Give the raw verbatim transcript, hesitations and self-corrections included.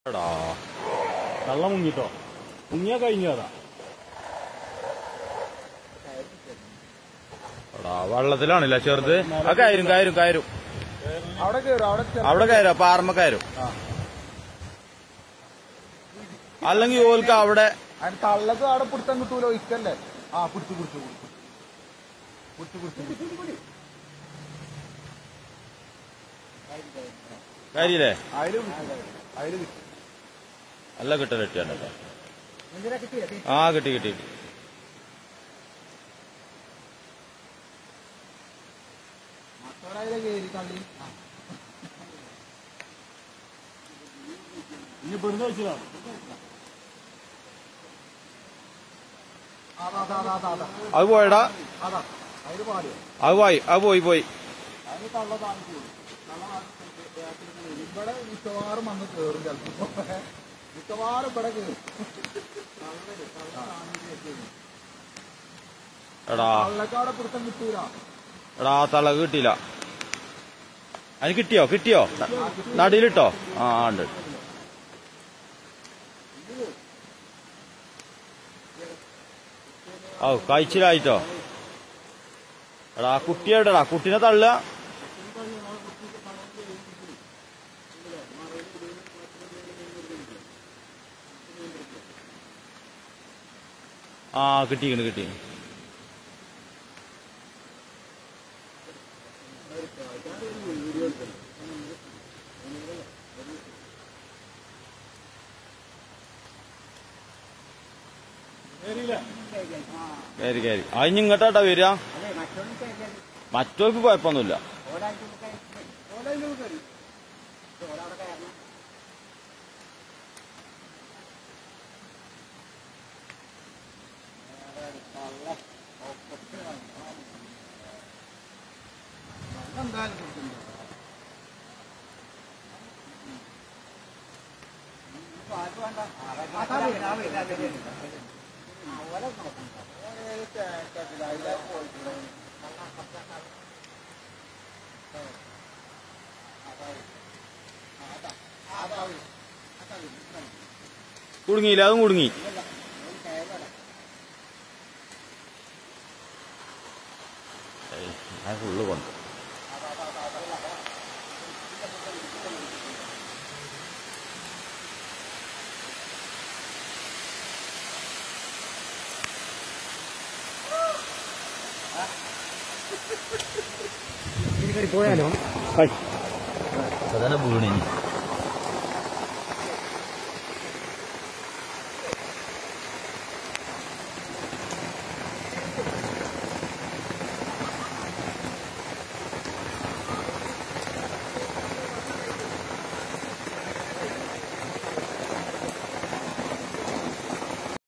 എടാ കള്ള മുങ്ങിട്ടോ മുങ്ങിയാ കഴിഞ്ഞതാ. എടാ വെള്ളത്തിലാണില്ല ചെറുത്. ആ കയറും കയറും കയറും അവിടെ കയറും പാറമ്മ കയറും. അല്ലെങ്കിൽ ഓൽക്ക് അവിടെ തള്ളക്ക് അവിടെ പിടുത്തം കിട്ടൂലോ. ഇക്കല്ലേ ആ പിടിച്ചു പിടിച്ചു പിടിച്ചു പിടിച്ചു കാര്യല്ലേ അതില് അതില് നല്ല കിട്ടൽ കിട്ടിയാണ്ടല്ലോ. ആ കിട്ടി കിട്ടി ഇനി പെടുന്ന വെച്ചതാണ്. അത് പോയടാ. അത് പോയി അത് പോയി പോയി ഇവിടെ മിക്കവാറും വന്ന് കേറും. ചിലപ്പോ മിക്കവാറും ഇവിടെ കേറും. എടാ തള്ളക്കാടെ പിടുത്തം കിട്ടൂല. എടാ തള കിട്ടിയില്ല. അതിന് കിട്ടിയോ കിട്ടിയോ നടിയിലിട്ടോ? ആ ഉണ്ട്. ഓ കഴിച്ചിലായിട്ടോ. എടാ കുട്ടി എവിടെടാ? കുട്ടീനെ തള്ളുക. ആ കിട്ടിക്കണ് കിട്ടി. കയറി കയറി അതിന് ഇങ്ങോട്ടാട്ടാ വരിക. മറ്റവർക്ക് കുഴപ്പമൊന്നുമില്ല. കുടുങ്ങിയില്ല. അതും കുടുങ്ങി. ഫുള്ള് കൊണ്ട് പോയാലോ സാധാരണ വീണിനി.